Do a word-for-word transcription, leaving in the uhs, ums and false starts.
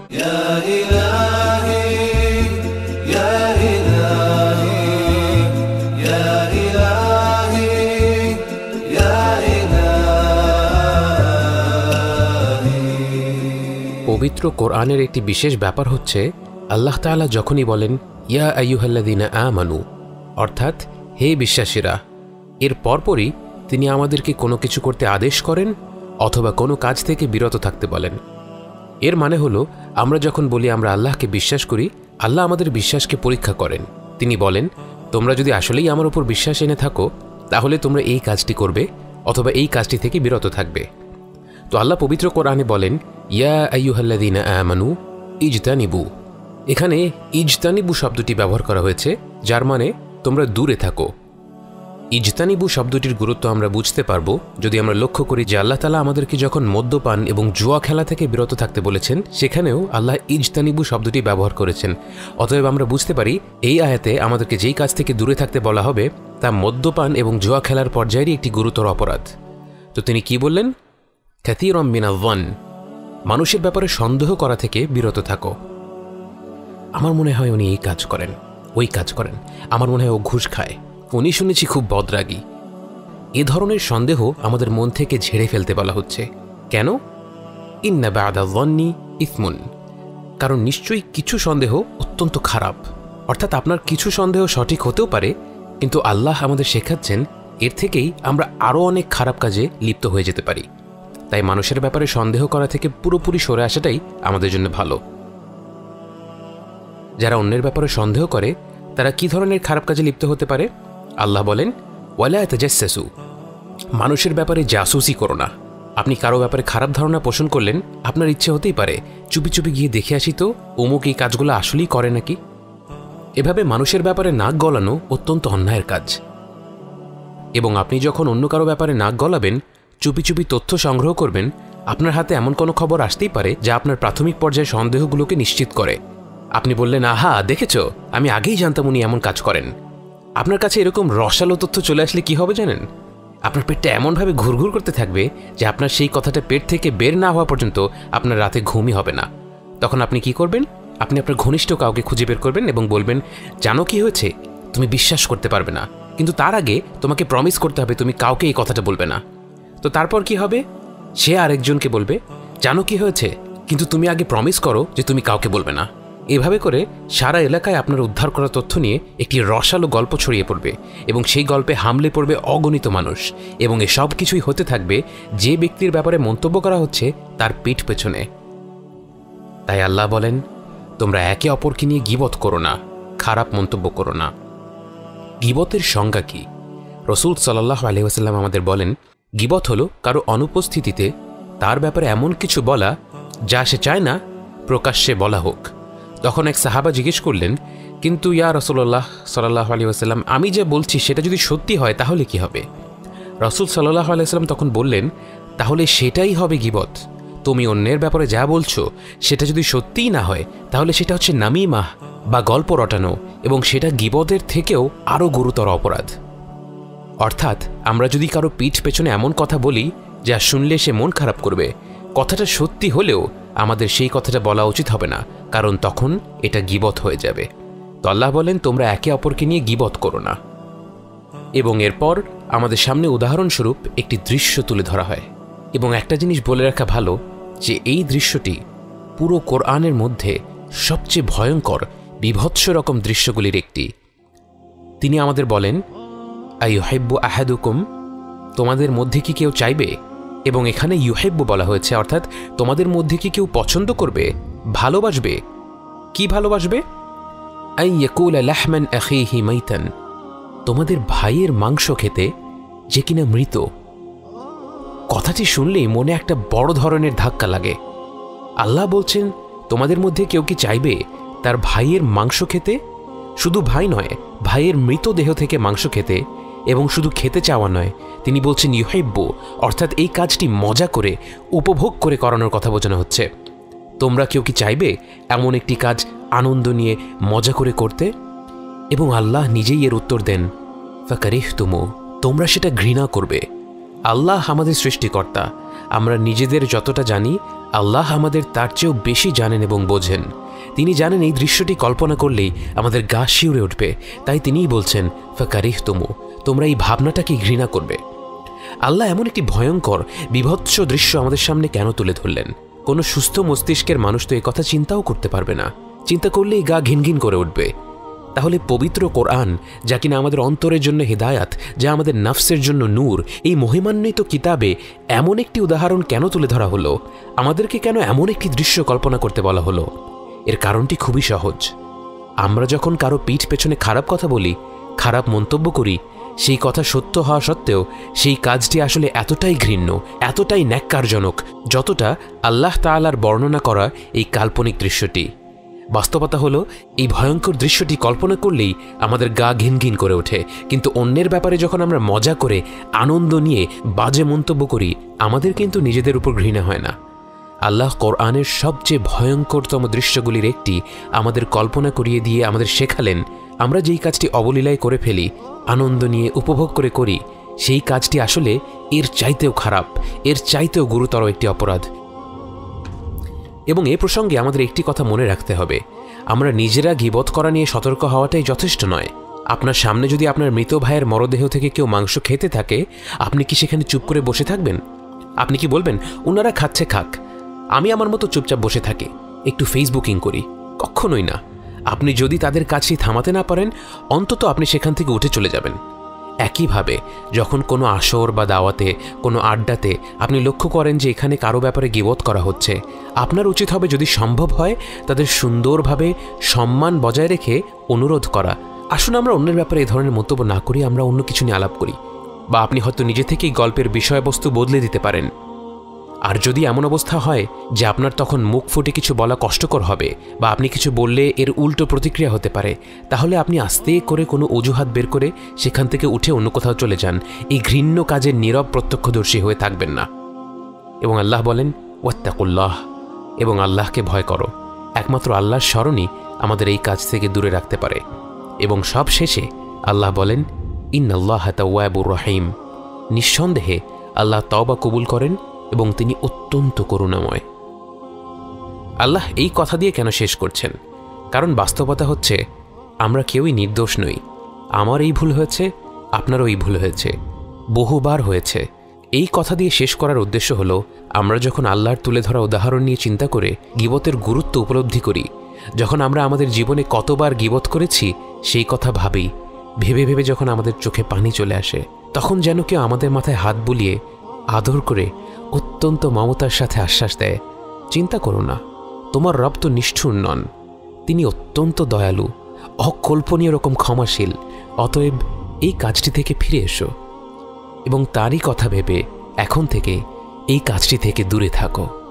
ইয়া ইলাহি ইয়া ইলাহি ইয়া ইলাহি ইয়া ইলাহি। পবিত্র কোরআনের একটি বিশেষ ব্যাপার হচ্ছে আল্লাহ তাআলা যখনই বলেন ইয়া আইয়ুহাল্লাযীনা আমানু, অর্থাৎ হে বিশ্বাসীরা, এর পরপরই তিনি আমাদেরকে কোনো কিছু করতে আদেশ করেন অথবা কোনো কাজ থেকে বিরত থাকতে বলেন। এর মানে হলো আমরা যখন বলি আমরা আল্লাহকে বিশ্বাস করি, আল্লাহ আমাদের বিশ্বাসকে পরীক্ষা করেন। তিনি বলেন তোমরা যদি আসলেই আমার উপর বিশ্বাস এনে থাকো তাহলে তোমরা এই কাজটি করবে অথবা এই কাজটি থেকে বিরত থাকবে। তো আল্লাহ পবিত্র কোরআনে বলেন ইয়া আইয়ুহাল্লাযীনা আমানু ইজতানিবু। এখানে ইজতানিবু শব্দটি ব্যবহার করা হয়েছে, যার মানে তোমরা দূরে থাকো। ইজতানিবু শব্দটির গুরুত্ব আমরা বুঝতে পারবো যদি আমরা লক্ষ্য করি যে আল্লাহ তাআলা আমাদেরকে যখন মদ্যপান এবং জুয়া খেলা থেকে বিরত থাকতে বলেছেন সেখানেও আল্লাহ ইজতানিবু শব্দটি ব্যবহার করেছেন। অতএব আমরা বুঝতে পারি এই আয়াতে আমাদেরকে যেই কাজ থেকে দূরে থাকতে বলা হবে তা মদ্যপান এবং জুয়া খেলার পর্যায়েরই একটি গুরুতর অপরাধ। তো তিনি কি বললেন? কাসীরাম মিনায-যন, মানুষের ব্যাপারে সন্দেহ করা থেকে বিরত থাকো। আমার মনে হয় উনি এই কাজ করেন, ওই কাজ করেন, আমার মনে হয় ও ঘুষ খায়, উনি শুনেছি খুব বদরাগী। এ ধরনের সন্দেহ আমাদের মন থেকে ঝেড়ে ফেলতে বলা হচ্ছে। কেন? ইন্না বা'দা-যন্নি ইসমুন, কারণ নিশ্চয়ই কিছু সন্দেহ অত্যন্ত খারাপ। অর্থাৎ আপনার কিছু সন্দেহ সঠিক হতেও পারে, কিন্তু আল্লাহ আমাদের শেখাচ্ছেন এর থেকেই আমরা আরও অনেক খারাপ কাজে লিপ্ত হয়ে যেতে পারি। তাই মানুষের ব্যাপারে সন্দেহ করা থেকে পুরোপুরি সরে আসাটাই আমাদের জন্য ভালো। যারা অন্যের ব্যাপারে সন্দেহ করে তারা কি ধরনের খারাপ কাজে লিপ্ত হতে পারে? আল্লাহ বলেন ওয়ালা তাজাসসু, মানুষের ব্যাপারে জাসুসি করো না। আপনি কারো ব্যাপারে খারাপ ধারণা পোষণ করলেন, আপনার ইচ্ছে হতেই পারে চুপি চুপি গিয়ে দেখে আসি তো অমুক এই কাজগুলো আসলেই করে নাকি। এভাবে মানুষের ব্যাপারে নাক গলানো অত্যন্ত অন্যায়ের কাজ। এবং আপনি যখন অন্য কারো ব্যাপারে নাক গলাবেন, চুপি চুপি তথ্য সংগ্রহ করবেন, আপনার হাতে এমন কোনো খবর আসতেই পারে যা আপনার প্রাথমিক পর্যায়ে সন্দেহগুলোকে নিশ্চিত করে। আপনি বললেন আহা দেখেছ, আমি আগেই জানতাম উনি এমন কাজ করেন। আপনার কাছে এরকম রসালো তথ্য চলে আসলে কি হবে জানেন? আপনার পেটটা এমনভাবে ঘুরঘুর করতে থাকবে যে আপনার সেই কথাটা পেট থেকে বের না হওয়া পর্যন্ত আপনার রাতে ঘুমই হবে না। তখন আপনি কি করবেন? আপনি আপনার ঘনিষ্ঠ কাউকে খুঁজে বের করবেন এবং বলবেন জানো কি হয়েছে, তুমি বিশ্বাস করতে পারবে না, কিন্তু তার আগে তোমাকে প্রমিস করতে হবে তুমি কাউকে এই কথাটা বলবে না। তো তারপর কি হবে? সে আরেকজনকে বলবে জানো কি হয়েছে, কিন্তু তুমি আগে প্রমিস করো যে তুমি কাউকে বলবে না। এভাবে করে সারা এলাকায় আপনার উদ্ধার করা তথ্য নিয়ে একটি রসালো গল্প ছড়িয়ে পড়বে এবং সেই গল্পে হামলে পড়বে অগণিত মানুষ, এবং এ সব কিছুই হতে থাকবে যে ব্যক্তির ব্যাপারে মন্তব্য করা হচ্ছে তার পিঠ পেছনে। তাই আল্লাহ বলেন তোমরা একে অপরকে নিয়ে গীবত করো না, খারাপ মন্তব্য করো না। গীবতের সংজ্ঞা কি? রাসূল সাল্লাল্লাহু আলাইহি ওয়াসাল্লাম আমাদের বলেন গীবত হলো কারো অনুপস্থিতিতে তার ব্যাপারে এমন কিছু বলা যা সে চায় না প্রকাশ্যে বলা হোক। তখন এক সাহাবা জিজ্ঞেস করলেন কিন্তু ইয়া রাসূলুল্লাহ সাল্লাল্লাহু আলাইহি ওয়াসাল্লাম, আমি যা বলছি সেটা যদি সত্যি হয় তাহলে কি হবে? রাসূল সাল্লাল্লাহু আলাইহি ওয়াসাল্লাম তখন বললেন তাহলে সেটাই হবে গীবত। তুমি অন্যের ব্যাপারে যা বলছো সেটা যদি সত্যিই না হয় তাহলে সেটা হচ্ছে নামিমাহ বা গল্প রটানো, এবং সেটা গীবতের থেকেও আরও গুরুতর অপরাধ। অর্থাৎ আমরা যদি কারো পিঠ পেছনে এমন কথা বলি যা শুনলে সে মন খারাপ করবে, কথাটা সত্যি হলেও আমাদের সেই কথাটা বলা উচিত হবে না, কারণ তখন এটা গীবত হয়ে যাবে। তো আল্লাহ বলেন তোমরা একে অপরকে নিয়ে গীবত করো না। এবং এরপর আমাদের সামনে উদাহরণস্বরূপ একটি দৃশ্য তুলে ধরা হয়, এবং একটা জিনিস বলে রাখা ভালো যে এই দৃশ্যটি পুরো কোরআনের মধ্যে সবচেয়ে ভয়ঙ্কর বিভৎস রকম দৃশ্যগুলির একটি। তিনি আমাদের বলেন আইয়ুহিব্বু আহাদুকুম, তোমাদের মধ্যে কি কেউ চাইবে, এবং এখানে ইউহিব্বু বলা হয়েছে, অর্থাৎ তোমাদের মধ্যে কি কেউ পছন্দ করবে, ভালোবাসবে। কি ভালোবাসবে? আই ইয়াকুলা লাহমান আখিহি মাইতান, তোমাদের ভাইয়ের মাংস খেতে যে কিনা মৃত। কথাটি শুনলেই মনে একটা বড় ধরনের ধাক্কা লাগে। আল্লাহ বলছেন তোমাদের মধ্যে কেউ কি চাইবে তার ভাইয়ের মাংস খেতে? শুধু ভাই নয়, ভাইয়ের মৃতদেহ থেকে মাংস খেতে, এবং শুধু খেতে চাওয়া নয়, তিনি বলছেন ইউহিব্বু, অর্থাৎ এই কাজটি মজা করে উপভোগ করে করানোর কথা বোঝানো হচ্ছে। তোমরা কেউ কি চাইবে এমন একটি কাজ আনন্দ নিয়ে মজা করে করতে? এবং আল্লাহ নিজেই এর উত্তর দেন ফাকারিহতুমু, তোমরা সেটা ঘৃণা করবে। আল্লাহ আমাদের সৃষ্টিকর্তা, আমরা নিজেদের যতটা জানি আল্লাহ আমাদের তার চেয়েও বেশি জানেন এবং বোঝেন। তিনি জানেন এই দৃশ্যটি কল্পনা করলেই আমাদের গা শিউরে উঠবে, তাই তিনিই বলছেন ফাকারিহ তুমু, তোমরা এই ভাবনাটাকে ঘৃণা করবে। আল্লাহ এমন একটি ভয়ঙ্কর বিভৎস দৃশ্য আমাদের সামনে কেন তুলে ধরলেন? কোনো সুস্থ মস্তিষ্কের মানুষ তো কথা চিন্তাও করতে পারবে না, চিন্তা করলেই গা ঘিনঘিন করে উঠবে। তাহলে পবিত্র কোরআন, যা কিনা আমাদের অন্তরের জন্য হিদায়াত, যা আমাদের নাফসের জন্য নূর, এই মহিমান্বিত কিতাবে এমন একটি উদাহরণ কেন তুলে ধরা হলো? আমাদেরকে কেন এমন একটি দৃশ্য কল্পনা করতে বলা হলো? এর কারণটি খুবই সহজ। আমরা যখন কারো পিঠ পেছনে খারাপ কথা বলি, খারাপ মন্তব্য করি, সেই কথা সত্য হওয়া সত্ত্বেও সেই কাজটি আসলে এতটাই ঘৃণ্য, এতটাই ন্যাক্কারজনক, যতটা আল্লাহ তাআলার বর্ণনা করা এই কাল্পনিক দৃশ্যটি। বাস্তবতা হলো, এই ভয়ঙ্কর দৃশ্যটি কল্পনা করলেই আমাদের গা ঘিনঘিন করে ওঠে, কিন্তু অন্যের ব্যাপারে যখন আমরা মজা করে, আনন্দ নিয়ে বাজে মন্তব্য করি, আমাদের কিন্তু নিজেদের উপর ঘৃণা হয় না। আল্লাহ কোরআনের সবচেয়ে ভয়ঙ্করতম দৃশ্যগুলির একটি আমাদের কল্পনা করিয়ে দিয়ে আমাদের শেখালেন, আমরা যেই কাজটি অবলীলায় করে ফেলি, আনন্দ নিয়ে উপভোগ করে করি, সেই কাজটি আসলে এর চাইতেও খারাপ, এর চাইতেও গুরুতর একটি অপরাধ। এবং এ প্রসঙ্গে আমাদের একটি কথা মনে রাখতে হবে, আমরা নিজেরা গীবত করা নিয়ে সতর্ক হওয়াটাই যথেষ্ট নয়। আপনার সামনে যদি আপনার মৃত ভাইয়ের মরদেহ থেকে কেউ মাংস খেতে থাকে, আপনি কি সেখানে চুপ করে বসে থাকবেন? আপনি কি বলবেন, ওনারা খাচ্ছে খাক, আমি আমার মতো চুপচাপ বসে থাকি, একটু ফেসবুকিং করি? কখনোই না। আপনি যদি তাদের কাজটি থামাতে না পারেন, অন্তত আপনি সেখান থেকে উঠে চলে যাবেন। একইভাবে যখন কোনো আসর বা দাওয়াতে, কোনো আড্ডাতে আপনি লক্ষ্য করেন যে এখানে কারো ব্যাপারে গীবত করা হচ্ছে, আপনার উচিত হবে যদি সম্ভব হয় তাদের সুন্দরভাবে সম্মান বজায় রেখে অনুরোধ করা, আসুন আমরা অন্যের ব্যাপারে এ ধরনের মন্তব্য না করি, আমরা অন্য কিছু নিয়ে আলাপ করি। বা আপনি হয়তো নিজে থেকেই গল্পের বিষয়বস্তু বদলে দিতে পারেন। আর যদি এমন অবস্থা হয় যে আপনার তখন মুখ ফুটে কিছু বলা কষ্টকর হবে, বা আপনি কিছু বললে এর উল্টো প্রতিক্রিয়া হতে পারে, তাহলে আপনি আস্তে করে কোনো অজুহাত বের করে সেখান থেকে উঠে অন্য কোথাও চলে যান। এই ঘৃণ্য কাজের নীরব প্রত্যক্ষদর্শী হয়ে থাকবেন না। এবং আল্লাহ বলেন ওয়াত্তাকুল্লাহ, এবং আল্লাহকে ভয় করো। একমাত্র আল্লাহর স্মরণই আমাদের এই কাজ থেকে দূরে রাখতে পারে। এবং সব শেষে আল্লাহ বলেন ইন্নাল্লাহা তাওয়াবুর রহিম, নিঃসন্দেহে আল্লাহ তওবা কবুল করেন এবং তিনি অত্যন্ত করুণাময়। আল্লাহ এই কথা দিয়ে কেন শেষ করছেন? কারণ বাস্তবতা হচ্ছে আমরা কেউই নির্দোষ নই। আমার এই ভুল হয়েছে, আপনারও এই ভুল হয়েছে, বহুবার হয়েছে। এই কথা দিয়ে শেষ করার উদ্দেশ্য হলো, আমরা যখন আল্লাহর তুলে ধরা উদাহরণ নিয়ে চিন্তা করে গীবতের গুরুত্ব উপলব্ধি করি, যখন আমরা আমাদের জীবনে কতবার গীবত করেছি সেই কথা ভাবি, ভেবে ভেবে যখন আমাদের চোখে পানি চলে আসে, তখন যেন কেউ আমাদের মাথায় হাত বুলিয়ে আদর করে অত্যন্ত মমতার সাথে আশ্বাস দেয়, চিন্তা করো না, তোমার রব তো নিষ্ঠুর নন, তিনি অত্যন্ত দয়ালু, অকল্পনীয় রকম ক্ষমাশীল, অতএব এই কাজটি থেকে ফিরে এসো এবং তারই কথা ভেবে এখন থেকে এই কাজটি থেকে দূরে থাকো।